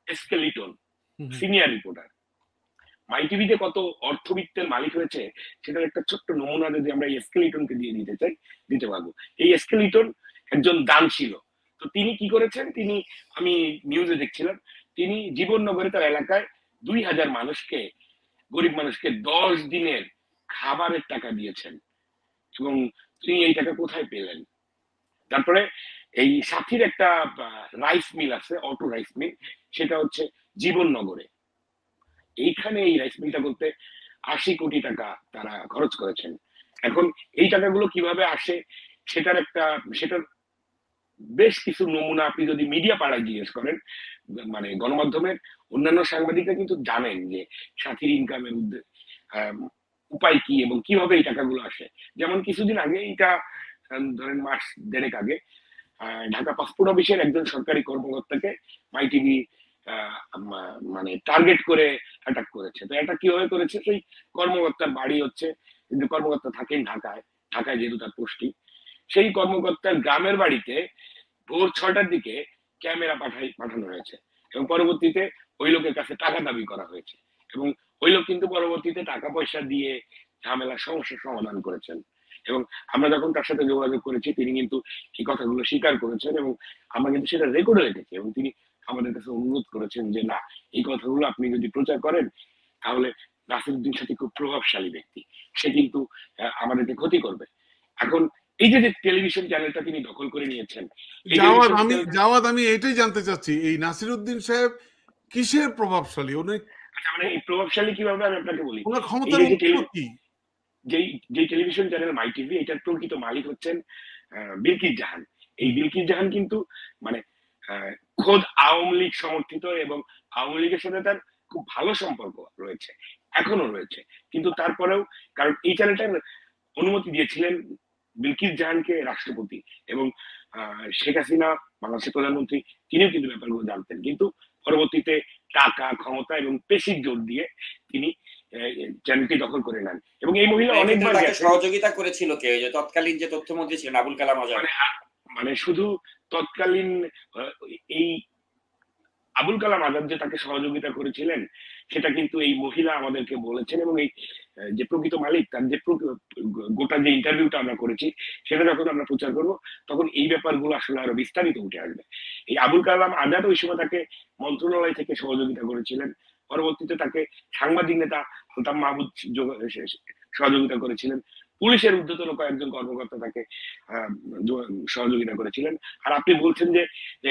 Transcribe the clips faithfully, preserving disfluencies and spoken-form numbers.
Skeleton senior reporter মাই টিভিতে কত অর্থবিত্তের মালিক হয়েছে সেটার একটা ছোট্ট নমুনা যদি আমরা এই স্কেলিটনকে দিয়ে দিতে চাই দিতে পারবো। এই স্কেলিটন একজন দান ছিল। তো তিনি কি করেছেন, তিনি আমি নিউজে দেখছিলাম তিনি জীবননগরে তার এলাকায় দুই হাজার মানুষকে, গরিব মানুষকে দশ দিনের খাবারের টাকা দিয়েছেন। এবং তিনি এই টাকা কোথায় পেলেন? তারপরে এই সাথীর একটা রাইস মিল আছে, অটো রাইস মিল, সেটা হচ্ছে জীবননগরে। এইখানে এই রাইস মিলটা করতে আশি কোটি টাকা তারা খরচ করেছেন। এখন এই টাকাগুলো কিভাবে আসে সেটার একটা সেটার বেশ কিছু নমুনা আপনি যদি মিডিয়া পাড়ায় জিজ্ঞেস করেন, মানে গণমাধ্যমের অন্যান্য সাংবাদিকরা কিন্তু জানেন যে সাথীর ইনকামের উপায় কি এবং কিভাবে এই টাকাগুলো আসে। যেমন কিছুদিন আগে, এটা ধরেন মাস দেড়েক আগে, ঢাকা পাসপোর্ট অফিসের একজন সরকারি কর্মকর্তাকে মাই টিভি মানে টার্গেট করে অ্যাটাক করেছে। তো এটা কিভাবে করেছে, সেই কর্মকর্তার বাড়ি হচ্ছে, কিন্তু কর্মকর্তা থাকেন ঢাকায়, ঢাকায় যেহেতু তার পোস্টিং, সেই কর্মকর্তার গ্রামের বাড়িতে ভোর ছটার দিকে ক্যামেরা পাঠাই পাঠানো হয়েছে এবং পরবর্তীতে ওই লোকের কাছে টাকা দাবি করা হয়েছে এবং ওই লোক কিন্তু পরবর্তীতে টাকা পয়সা দিয়ে ঝামেলার সমস্যার সমাধান করেছেন। এবং আমরা যখন তার সাথে যোগাযোগ করেছি তিনি কিন্তু এই কথাগুলো স্বীকার করেছেন এবং আমরা কিন্তু সেটা রেকর্ডে রেখেছি এবং তিনি আমাদের কাছে অনুরোধ করেছেন যে না, এই কথাগুলো আপনি যদি প্রচার করেন তাহলে নাসিরউদ্দিন সাথী খুব প্রভাবশালী ব্যক্তি, সে কিন্তু আমাদেরকে ক্ষতি করবে। এখন এই যে টেলিভিশন চ্যানেলটা তিনি দখল করে নিয়েছেন, জাওয়াদ আমি জাওয়াদ আমি এটাই জানতে চাচ্ছি, এই নাসিরউদ্দিন সাহেব কিসের প্রভাবশালী? উনি আচ্ছা, মানে এই প্রভাবশালী কিভাবে আমি আপনাকে বলি, ওনার ক্ষমতার উৎস কি? যেই যে টেলিভিশন চ্যানেল মাই টিভি, এটার প্রকৃত মালিক হচ্ছেন বিলকিস জাহান। এই বিলকিস জাহান কিন্তু মানে খোদ আওয়ামী লীগ সমর্থিত এবং আওয়ামী লীগের সাথে তার খুব ভালো সম্পর্ক রয়েছে, এখনো রয়েছে। কিন্তু তারপরেও, কারণ এই চ্যানেলটার অনুমতি দিয়েছিলেন বিলকিস জাহানকে রাষ্ট্রপতি এবং শেখ হাসিনা বাংলাদেশের প্রধানমন্ত্রী, তিনিও কিন্তু ব্যাপারগুলো জানতেন। কিন্তু পরবর্তীতে টাকা, ক্ষমতা এবং পেশির জোর দিয়ে তিনি চ্যানেলটি দখল করে নেন। এবং এই মহিলা অনেকবার সহযোগিতা করেছিল কে? যে তৎকালীন যে তথ্যমন্ত্রী ছিলেন আবুল কালাম আজাদ। মানে শুধু তৎকালীন এই আবুল কালাম আজাদ যে তাকে সহযোগিতা করেছিলেন সেটা কিন্তু এই মহিলা আমাদেরকে বলেছেন এবং এই যে প্রকৃত মালিক, তার যে গোটা যে ইন্টারভিউটা আমরা করেছি সেটা যখন আমরা প্রচার করব তখন এই ব্যাপারগুলো আসলে আরো বিস্তারিত উঠে আসবে। এই আবুল কালাম আজাদ ওই সময় তাকে মন্ত্রণালয় থেকে সহযোগিতা করেছিলেন, পরবর্তীতে তাকে সাংবাদিক নেতা আলতাফ মাহমুদ সহযোগিতা করেছিলেন, পুলিশের ঊর্ধ্বতন কয়েকজন কর্মকর্তা তাকে সহযোগিতা করেছিলেন। আর আপনি বলছেন যে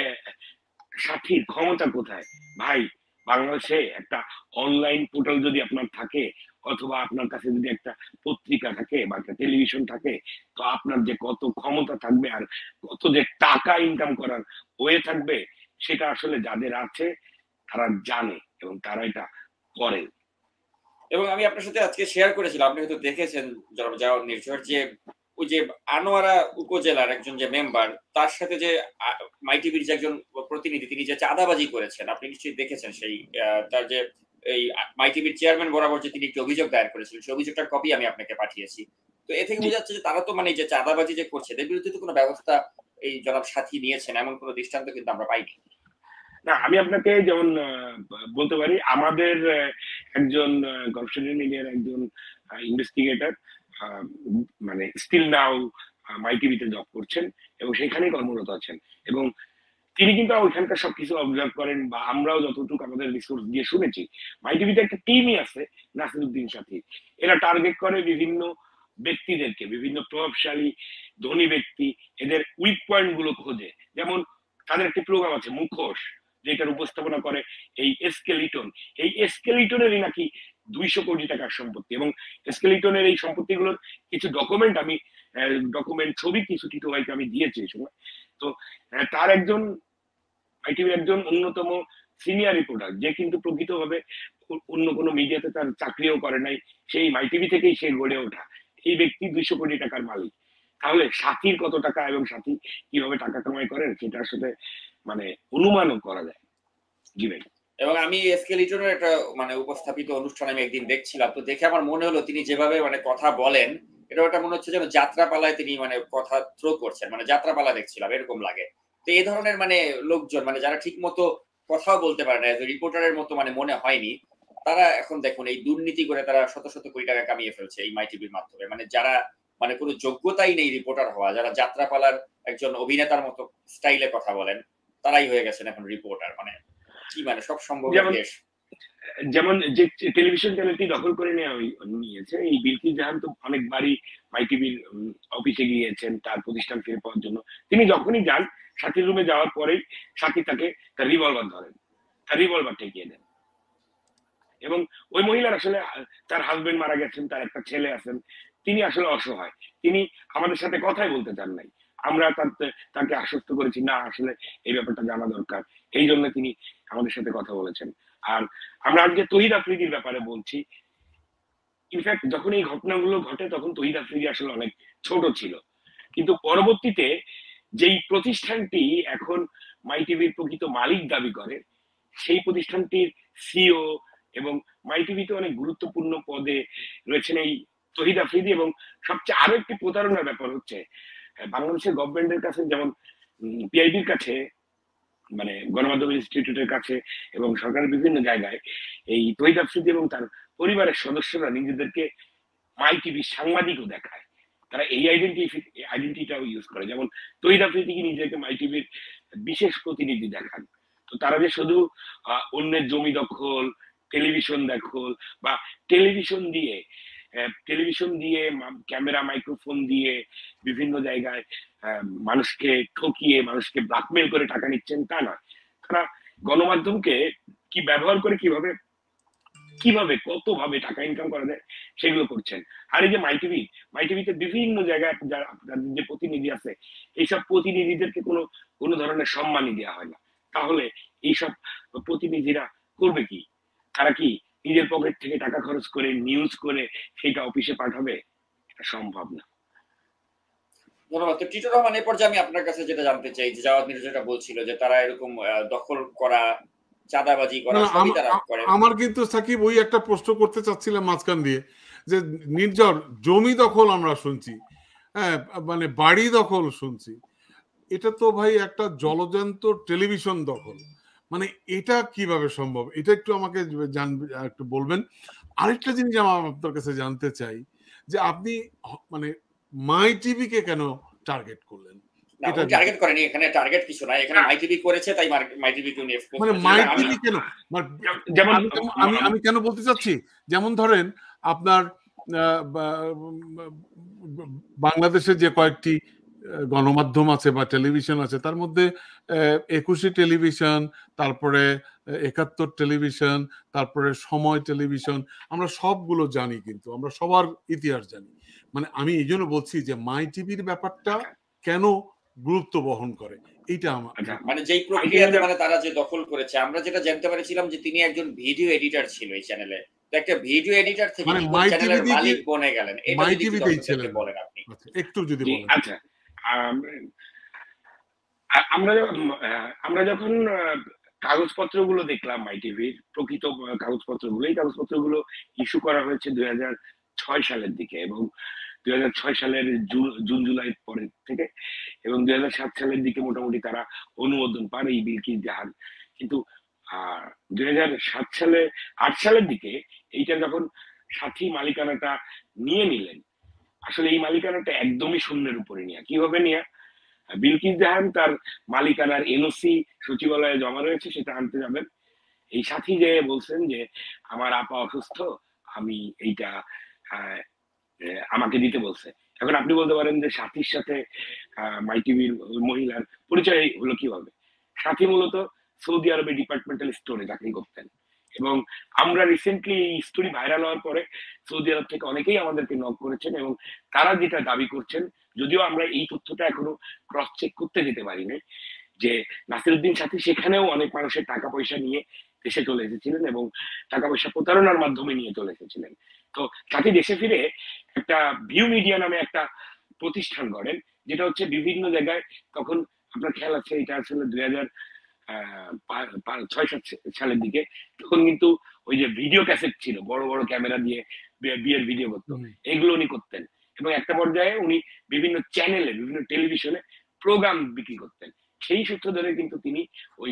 সাথীর ক্ষমতা কোথায়? ভাই, বাংলাদেশে একটা অনলাইন পোর্টাল যদি আপনার থাকে অথবা আপনার কাছে যদি একটা পত্রিকা থাকে বা একটা টেলিভিশন থাকে, তো আপনার যে কত ক্ষমতা থাকবে আর কত যে টাকা ইনকাম করার ওয়ে থাকবে সেটা আসলে যাদের আছে তারা জানে এবং তারা এটা করে। এবং আমি আপনার সাথে আজকে শেয়ার করেছিলাম, আপনি হয়তো দেখেছেন জনাব জাওয়াদ নির্ঝর, যে ওই যে আনোয়ারা উপজেলার একজন যে মেম্বার, তার সাথে যে মাই টিভির যে একজন প্রতিনিধি তিনি যে চাঁদাবাজি করেছেন, আপনি নিশ্চয়ই দেখেছেন সেই তার যে এই মাই টিভির চেয়ারম্যান বরাবর যে তিনি একটি অভিযোগ দায়ের করেছিলেন, সেই অভিযোগটার কপি আমি আপনাকে পাঠিয়েছি। তো এ থেকে বোঝা যাচ্ছে যে তারা তো মানে যে চাঁদাবাজি যে করছে এর বিরুদ্ধে তো কোনো ব্যবস্থা এই জনাব সাথী নিয়েছেন এমন কোনো দৃষ্টান্ত কিন্তু আমরা পাইনি। না, আমি আপনাকে যেমন বলতে পারি, আমাদের একজন গভর্নমেন্ট মিডিয়ার একজন ইনভেস্টিগেটর মানে স্টিল নাও মাই টিভিতে জব করছেন এবং সেখানেই কর্মরত আছেন এবং তিনি কিন্তু ওইখানকার সবকিছু অবজার্ভ করেন বা আমরাও যতটুকু আমাদের রিসোর্স দিয়ে শুনেছি, মাই টিভিতে একটা টিমই আছে নাসিরউদ্দিন সাথী। এরা টার্গেট করে বিভিন্ন ব্যক্তিদেরকে, বিভিন্ন প্রভাবশালী ধনী ব্যক্তি, এদের উইক পয়েন্ট গুলো খোঁজে। যেমন তাদের একটি প্রোগ্রাম আছে মুখোশ, যেটার উপস্থাপনা করে এই স্কেলিটন। এই স্কেলিটনেরই নাকি দুইশো কোটি টাকার সম্পত্তি এবং স্কেলিটনের এই সম্পত্তিগুলোর কিছু ডকুমেন্ট আমি ডকুমেন্ট ছবি কিছু টিটু ভাইকে আমি দিয়েছি এই সময়। তো তার একজন মাই টিভির একজন অন্যতম সিনিয়র রিপোর্টার, যে কিন্তু প্রকৃতভাবে অন্য কোনো মিডিয়াতে তার চাকরিও করে নাই, সেই মাই টিভি থেকেই সে গড়ে ওঠা, এই ব্যক্তি দুইশো কোটি টাকার মালিক। তাহলে সাথীর কত টাকা এবং সাথী কিভাবে টাকা কামাই করেন সেটা আসলে মানে অনুমানও করা যায়। জি ভাই। এবং আমি স্কেলিটনের একটা মানে উপস্থাপিত অনুষ্ঠান আমি একদিন দেখছিলাম, তো দেখে আমার মনে হলো তিনি যেভাবে মানে কথা বলেন এটা ওটা মনে হচ্ছে যেন যাত্রাপালায় তিনি মানে কথা থ্রো করছেন, মানে যাত্রাপালা দেখছিলাম এরকম লাগে। তো এই ধরনের মানে লোকজন মানে যারা ঠিক মতো কথাও বলতে পারে না, রিপোর্টারের মতো মানে মনে হয়নি, তারা এখন দেখুন এই দুর্নীতি করে তারা শত শত কোটি টাকা কামিয়ে ফেলছে এই মাই টিভির মাধ্যমে। মানে যারা মানে কোনো যোগ্যতাই নেই রিপোর্টার হওয়া, যারা যাত্রাপালার একজন অভিনেতার মতো স্টাইলে কথা বলেন, তারাই হয়ে গেছেন এখন রিপোর্টার। মানে কি মানে সব সম্ভবের দেশ। যেমন যে টেলিভিশন চ্যানেলটি দখল করে নেওয়া নিয়েছে, এই বিলকিস জাহান তো অনেকবারই মাই টিভির অফিসে গিয়েছেন তার প্রতিষ্ঠান ফিরে পাওয়ার জন্য। তিনি যখনই যান, সাথীর রুমে যাওয়ার পরেই সাথী তাকে তার রিভলভার ধরেন, তার রিভলভার ঠেকিয়ে দেন। এবং ওই মহিলার আসলে তার হাজবেন্ড মারা গেছেন, তার একটা ছেলে আছেন, তিনি আসলে অসহায়, তিনি আমাদের সাথে কথাই বলতে চান নাই। আমরা তাকে আশ্বস্ত করেছি না আসলে এই ব্যাপারটা জানা দরকার, এই জন্য তিনি আমাদের সাথে কথা বলেছেন। আর আমরা আজকে তহিদ আফ্রিদির ব্যাপারে বলছি, ইনফ্যাক্ট যখন এই ঘটনাগুলো ঘটে তখন তহিদ আফ্রিদি আসলে অনেক ছোট ছিল, কিন্তু পরবর্তীতে যেই প্রতিষ্ঠানটি এখন মাই টিভির প্রকৃত মালিক দাবি করে, সেই প্রতিষ্ঠানটির সিইও এবং মাই টিভিতে অনেক গুরুত্বপূর্ণ পদে রয়েছেন এই তহিদ আফ্রিদি। এবং সবচেয়ে আরো একটি প্রতারণার ব্যাপার হচ্ছে, বাংলাদেশের গভর্নমেন্টের কাছে যেমন পিআইবির কাছে, মানে গণমাধ্যম ইনস্টিটিউটের কাছে এবং সরকারের বিভিন্ন জায়গায় এই তহিদ আফ্রিদি এবং তার পরিবারের সদস্যরা নিজেদেরকে মাই টিভির সাংবাদিকও দেখায়, তারা এই আইডেন্টি আইডেন্টিটাও ইউজ করে। যেমন তহিদ আফ্রিদি নিজেকে মাই টিভির বিশেষ প্রতিনিধি দেখান। তো তারা যে শুধু অন্যের জমি দখল, টেলিভিশন দখল বা টেলিভিশন দিয়ে টেলিভিশন দিয়ে ক্যামেরা মাইক্রোফোন দিয়ে বিভিন্ন জায়গায় মানুষকে ঠকিয়ে মানুষকে ব্ল্যাকমেল করে টাকা নিচ্ছেন তা নয়, তারা গণমাধ্যমকে কি ব্যবহার করে কিভাবে কিভাবে কত ভাবে টাকা ইনকাম করা যায় সেগুলো করছেন। আর এই যে মাই টিভি মাই টিভিতে বিভিন্ন জায়গায় যারা যে প্রতিনিধি আছে, এইসব প্রতিনিধিদেরকে কোনো কোনো ধরনের সম্মানই দেওয়া হয় না। তাহলে এইসব প্রতিনিধিরা করবে কি? তারা কি নিজের পকেট থেকে টাকা খরচ করে নিউজ করে সেটা অফিসে পাঠাবে? এটা সম্ভব না। ধন্যবাদ। তো টিটু রহমান, এই পর্যায়ে আমি আপনার কাছে যেটা জানতে চাই, যে জাওয়াদ মির্জা যেটা বলছিল যে তারা এরকম দখল করা, চাঁদাবাজি করা সবই তারা করে। আমার কিন্তু সাকিব ওই একটা প্রশ্ন করতে চাচ্ছিলাম মাঝখান দিয়ে, যে নির্ঝর জমি দখল আমরা শুনছি, হ্যাঁ মানে বাড়ি দখল শুনছি, এটা তো ভাই একটা জলজান্ত টেলিভিশন দখল, মানে এটা কিভাবে সম্ভব? এটা একটু আমাকে একটু বলবেন। আরেকটা জিনিস আমার আপনার কাছে জানতে চাই, যে আপনি মানে মাই টিভি কে কেন টার্গেট করলেন? এটা টার্গেট করেনি, এখানে টার্গেট কিছু না, এখানে মাই টিভি করেছে তাই মাই টিভি কে নিয়ে মানে মাই টিভি কেন? যেমন আমি আমি কেন বলতে চাচ্ছি, যেমন ধরেন আপনার বাংলাদেশে যে কয়েকটি গণমাধ্যম আছে বা টেলিভিশন আছে, তার মধ্যে একুশে টেলিভিশন, তারপরে একাত্তর টেলিভিশন, তারপরে সময় টেলিভিশন, আমরা সবগুলো জানি, কিন্তু আমরা সবার ইতিহাস জানি। মানে আমি এই জন্য বলছি যে মাই টিভির ব্যাপারটা কেন গুরুত্ব বহন করে, এইটা আমার মানে যেই প্রক্রিয়াতে মানে তারা যে দখল করেছে, আমরা যেটা জানতে পেরেছিলাম যে তিনি একজন ভিডিও এডিটর ছিল এই চ্যানেলে। তো একটা ভিডিও এডিটর থেকে মানে মাই চ্যানেলের মালিক বনে গেলেন, এটা যদি একটু বলেন আপনি। একটু যদি বলেন। আচ্ছা, আমরা আমরা যখন কাগজপত্রগুলো দেখলাম মাই টিভির প্রকৃত কাগজপত্রগুলো, এই কাগজপত্রগুলো ইস্যু করা হয়েছে দুই হাজার ছয় সালের দিকে, এবং দুই হাজার ছয় সালের জুন জুলাই পরের থেকে, এবং দুই হাজার সাত সালের দিকে মোটামুটি তারা অনুমোদন পান এই বিলকিস জাহান। কিন্তু আহ দুই হাজার সাত সালে আট সালের দিকে এইটা যখন সাথী মালিকানাটা নিয়ে নিলেন, আসলে এই মালিকানাটা একদমই শূন্যের উপরে নিয়ে, কিভাবে নিয়ে? বিলকিস জাহান তার মালিকানার এনওসি সচিবালয়ে জমা রয়েছে, সেটা আনতে যাবেন, এই সাথী যে বলছেন যে আমার আপা অসুস্থ, আমি এইটা আমাকে দিতে বলছে। এখন আপনি বলতে পারেন যে সাথীর সাথে মাই টিভির মহিলার পরিচয় হলো কিভাবে? সাথী মূলত সৌদি আরবে ডিপার্টমেন্টাল স্টোরে চাকরি করতেন, এবং আমরা রিসেন্টলি এই স্টোরি ভাইরাল হওয়ার পরে সৌদি আরব থেকে অনেকেই আমাদেরকে নক করেছেন, এবং তারা যেটা দাবি করছেন, যদিও আমরা এই তথ্যটা এখনো ক্রস চেক করতে যেতে পারিনি, যে নাসিরউদ্দিন সাথী সেখানেও অনেক মানুষের টাকা পয়সা নিয়ে দেশে চলে এসেছিলেন এবং টাকা পয়সা প্রতারণার মাধ্যমে নিয়ে চলে এসেছিলেন। তো সাথী দেশে ফিরে একটা ভিউ মিডিয়া নামে একটা প্রতিষ্ঠান গড়েন, যেটা হচ্ছে বিভিন্ন জায়গায়, তখন আপনার খেয়াল আছে এটা আসলে দুই হাজার আহ ছয় সাত সালের দিকে, তখন কিন্তু ওই যে ভিডিও ক্যাসেট ছিল, বড় বড় ক্যামেরা দিয়ে বিয়ের ভিডিও করতো, এগুলো উনি করতেন, এবং একটা পর্যায়ে উনি বিভিন্ন চ্যানেলে বিভিন্ন টেলিভিশনে প্রোগ্রাম বিক্রি করতেন। সেই সূত্র ধরে কিন্তু তিনি ওই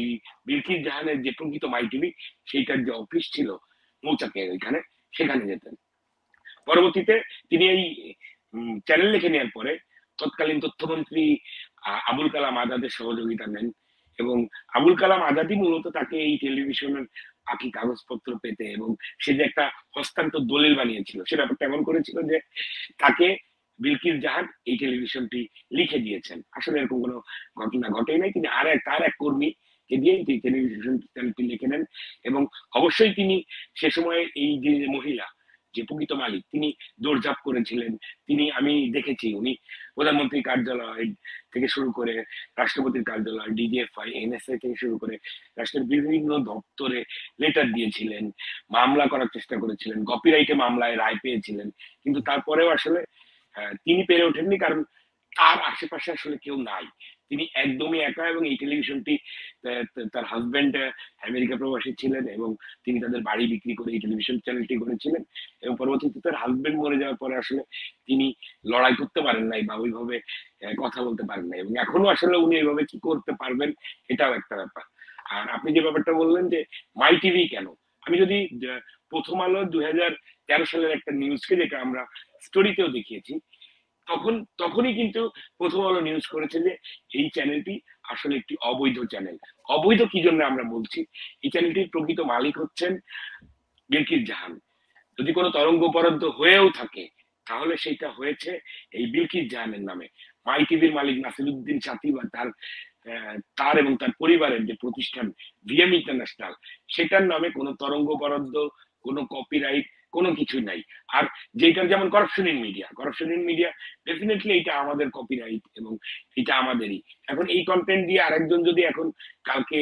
বিলকিস জাহানের যে প্রকৃত মাই টিভি সেইটার যে অফিস ছিল মৌচাকের ওইখানে, সেখানে যেতেন। পরবর্তীতে তিনি এই চ্যানেল লিখে নেওয়ার পরে তৎকালীন তথ্যমন্ত্রী আবুল কালাম আজাদের সহযোগিতা নেন এবং আবুল কালাম আজাদই মূলত তাকে এই টেলিভিশনের বাকি কাগজপত্র পেতে এবং সে যে একটা হস্তান্তর দলিল বানিয়েছিল সে ব্যাপারটা এমন করেছিল যে তাকে বিলকিস জাহান এই টেলিভিশনটি লিখে দিয়েছেন। আসলে এরকম কোনো ঘটনা ঘটেই নাই, তিনি আর এক তার এক কর্মীকে দিয়ে এই টেলিভিশন চ্যানেলটি লিখে নেন এবং অবশ্যই তিনি সে সময় এই যে মহিলা যে প্রকৃত মালিক তিনি দৌড়ঝাঁপ করেছিলেন। তিনি আমি দেখেছি উনি প্রধানমন্ত্রীর কার্যালয় থেকে শুরু করে রাষ্ট্রপতির কার্যালয়, ডিজিএফআই, এনএসএ থেকে শুরু করে রাষ্ট্রের বিভিন্ন দপ্তরে লেটার দিয়েছিলেন, মামলা করার চেষ্টা করেছিলেন, কপিরাইটে মামলায় রায় পেয়েছিলেন, কিন্তু তারপরেও আসলে তিনি পেরে ওঠেননি কারণ তার আশেপাশে আসলে কেউ নাই। তিনি একদমই একা এবং এই টেলিভিশনটি তার হাজবেন্ড আমেরিকা প্রবাসী ছিলেন এবং তিনি তাদের বাড়ি বিক্রি করে এই টেলিভিশন চ্যানেলটি করেছিলেন এবং পরবর্তীতে তার হাজবেন্ড মরে যাওয়ার পরে আসলে তিনি লড়াই করতে পারেন নাই বা ওইভাবে কথা বলতে পারেন নাই এবং এখনো আসলে উনি এইভাবে কি করতে পারবেন এটাও একটা ব্যাপার। আর আপনি যে ব্যাপারটা বললেন যে মাই টিভি কেন, আমি যদি প্রথম আলো দুই হাজার তেরো সালের একটা নিউজকে যেটা আমরা স্টোরিতেও দেখিয়েছি, তখন তখনই কিন্তু প্রথম আলো নিউজ করেছে যে এই চ্যানেলটি আসলে একটি অবৈধ চ্যানেল। অবৈধ কি জন্য আমরা বলছি, এই চ্যানেলটির প্রকৃত মালিক হচ্ছেন বিলকিস জাহান। যদি কোনো তরঙ্গ বরাদ্দ হয়েও থাকে তাহলে সেটা হয়েছে এই বিলকিস জাহানের নামে। মাই টিভির মালিক নাসিরুদ্দিন সাথী বা তার তার এবং তার পরিবারের যে প্রতিষ্ঠান ভিএম ইন্টারন্যাশনাল, সেটার নামে কোনো তরঙ্গ বরাদ্দ, কোনো কপিরাইট, কোনো কিছু নাই। আর যেটার যেমন corruption in media, corruption in media definitely এটা আমাদের কপিরাইট এবং এটা আমাদেরই। এখন এই কন্টেন্ট দিয়ে আরেকজন যদি এখন কালকে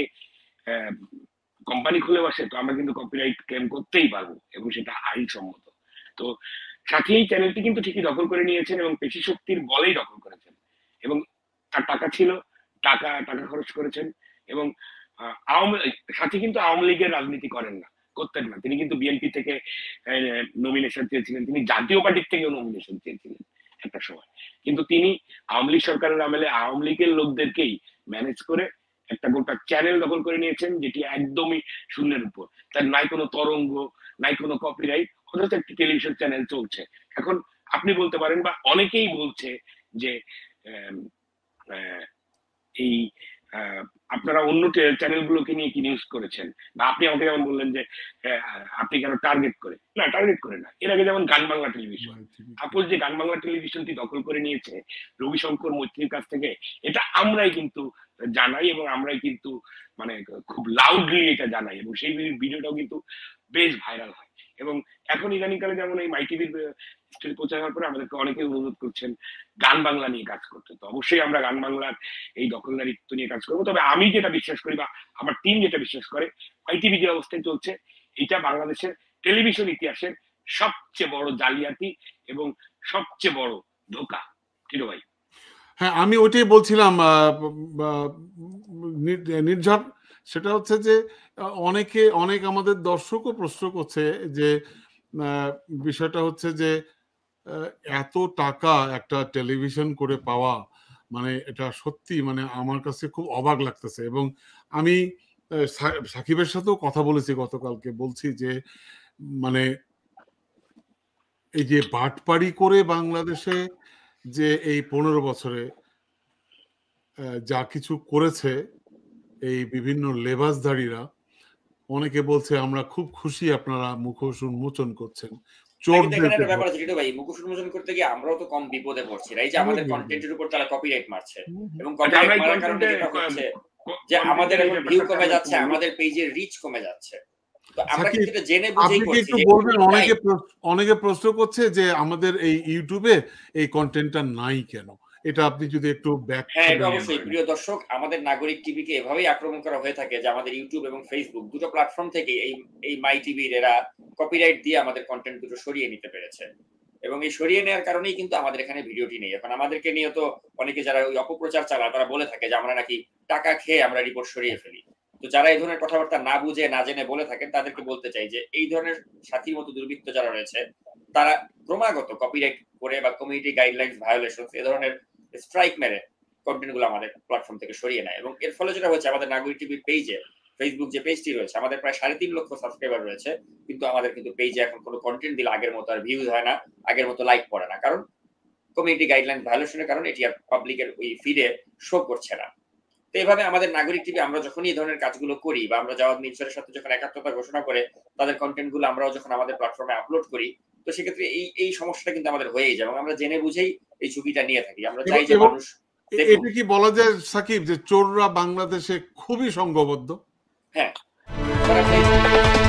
কোম্পানি খুলে বসে তো আমরা কিন্তু কপিরাইট ক্লেম করতেই পারবো এবং সেটা আইনসম্মত। তো সাথী এই চ্যানেলটি কিন্তু ঠিকই দখল করে নিয়েছেন এবং পেশি শক্তির বলেই দখল করেছেন এবং তার টাকা ছিল, টাকা টাকা খরচ করেছেন এবং আওয়ামী সাথী কিন্তু আওয়ামী লীগের রাজনীতি করেন না, করতেন না। তিনি কিন্তু বিএনপি থেকে নমিনেশন চেয়েছিলেন, তিনি জাতীয় পার্টির থেকেও নমিনেশন চেয়েছিলেন একটা সময়, কিন্তু তিনি আওয়ামী লীগ সরকারের আমলে আওয়ামী লীগের লোকদেরকেই ম্যানেজ করে একটা গোটা চ্যানেল দখল করে নিয়েছেন যেটি একদমই শূন্যের উপর। তার নাই কোনো তরঙ্গ, নাই কোনো কপিরাইট, অথচ একটি টেলিভিশন চ্যানেল চলছে। এখন আপনি বলতে পারেন বা অনেকেই বলছে যে এই আপনারা অন্য চ্যানেলগুলোকে নিয়ে কি নিউজ করেছেন, বা আপনি আমাকে যেমন বললেন যে আপনি কেন টার্গেট করে, না টার্গেট করে না। এর আগে যেমন গান বাংলা টেলিভিশন, সাপোজ যে গান বাংলা টেলিভিশনটি দখল করে নিয়েছে রবিশঙ্কর মৈত্রীর কাছ থেকে, এটা আমরাই কিন্তু জানাই এবং আমরাই কিন্তু মানে খুব লাউডলি এটা জানাই এবং সেই ভিডিওটাও কিন্তু বেশ ভাইরাল হয়। এবং এখন ইদানিংকালে যেমন এই মাই টিভির স্টোরি প্রচার হওয়ার পরে আমাদেরকে অনেকে অনুরোধ করছেন গান বাংলা নিয়ে কাজ করতে। তো অবশ্যই আমরা গান বাংলার এই দখলদারিত্ব নিয়ে কাজ করবো। তবে আমি যেটা বিশ্বাস করি বা আমার টিম যেটা বিশ্বাস করে, মাই টিভি যে অবস্থায় চলছে এটা বাংলাদেশের টেলিভিশন ইতিহাসের সবচেয়ে বড় জালিয়াতি এবং সবচেয়ে বড় ধোঁকা। ঠিক ভাই? হ্যাঁ, আমি ওইটাই বলছিলাম নির্ঝর, সেটা হচ্ছে যে অনেকে অনেক আমাদের দর্শকও প্রশ্ন করছে যে বিষয়টা হচ্ছে যে এত টাকা একটা টেলিভিশন করে পাওয়া মানে এটা সত্যি মানে আমার কাছে খুব অবাক লাগতেছে। এবং আমি সাকিবের সাথেও কথা বলেছি গতকালকে, বলছি যে মানে এই যে বাটপাড়ি করে বাংলাদেশে যে এই পনেরো বছরে যা কিছু করেছে এই বিভিন্ন লেবাসধারীরা, অনেকে বলছে আমরা খুব খুশি আপনারা মুখোশ উন্মোচন করছেন। মুখোশ উন্মোচন করতে গিয়ে আমরাও তো কম বিপদে পড়ছি, এই যে আমাদের কন্টেন্টের উপর তারা কপিরাইট মারছে এবং কপিরাইট মারার কারণে যেটা হচ্ছে যে আমাদের এখন ভিউ কমে যাচ্ছে, আমাদের পেজের রিচ কমে যাচ্ছে। তো আমরা কিন্তু এটা জেনে বুঝেই করছি। একটু বলবেন, অনেকে অনেকে প্রশ্ন করছে যে আমাদের এই ইউটিউবে এই কন্টেন্টটা নাই কেন, এটা আপনি যদি একটু ব্যাখ্যা। হ্যাঁ, এটা অবশ্যই। প্রিয় দর্শক, আমাদের নাগরিক টিভিকে এভাবেই আক্রমণ করা হয়ে থাকে যে আমাদের ইউটিউব এবং ফেসবুক দুটো প্ল্যাটফর্ম থেকে এই এই মাই টিভির এরা কপিরাইট দিয়ে আমাদের কন্টেন্ট দুটো সরিয়ে নিতে পেরেছে এবং এই সরিয়ে নেওয়ার কারণেই কিন্তু আমাদের এখানে ভিডিওটি নেই। এখন আমাদেরকে নিয়ে তো অনেকে যারা ওই অপপ্রচার চালায় তারা বলে থাকে যে আমরা নাকি টাকা খেয়ে আমরা রিপোর্ট সরিয়ে ফেলি। তো যারা এই ধরনের কথাবার্তা না বুঝে না জেনে বলে থাকেন তাদেরকে বলতে চাই যে এই ধরনের সাথীর মতো দুর্বৃত্ত যারা রয়েছে তারা ক্রমাগত কপিরাইট করে বা কমিউনিটি গাইডলাইন্স ভায়োলেশনস এ ধরনের স্ট্রাইক মেরে কন্টেন্ট গুলো আমাদের প্ল্যাটফর্ম থেকে সরিয়ে নেয় এবং এর ফলে যেটা হচ্ছে আমাদের নাগরিক টিভির পেজে ফেসবুক যে পেজটি রয়েছে, আমাদের প্রায় সাড়ে তিন লক্ষ সাবস্ক্রাইবার রয়েছে, কিন্তু আমাদের কিন্তু পেজে এখন কোনো কন্টেন্ট দিলে আগের মতো আর ভিউজ হয় না, আগের মতো লাইক পড়ে না, কারণ কমিউনিটি গাইডলাইন ভায়োলেশনের কারণে এটি আর পাবলিকের ওই ফিডে শো করছে না। তো এভাবে আমাদের নাগরিক টিভি আমরা যখন এই ধরনের কাজগুলো করি বা আমরা জাওয়াদ নির্ঝরের সাথে যখন একাত্মতা ঘোষণা করে তাদের কন্টেন্ট গুলো আমরাও যখন আমাদের প্ল্যাটফর্মে আপলোড করি, তো সেক্ষেত্রে এই এই সমস্যাটা কিন্তু আমাদের হয়েই যায় এবং আমরা জেনে বুঝেই এই ঝুঁকিটা নিয়ে থাকি। আমরা চাই যে মানুষ দেখুক। এটা কি বলা যায় সাকিব যে চোররা বাংলাদেশে খুবই সংঘবদ্ধ? হ্যাঁ,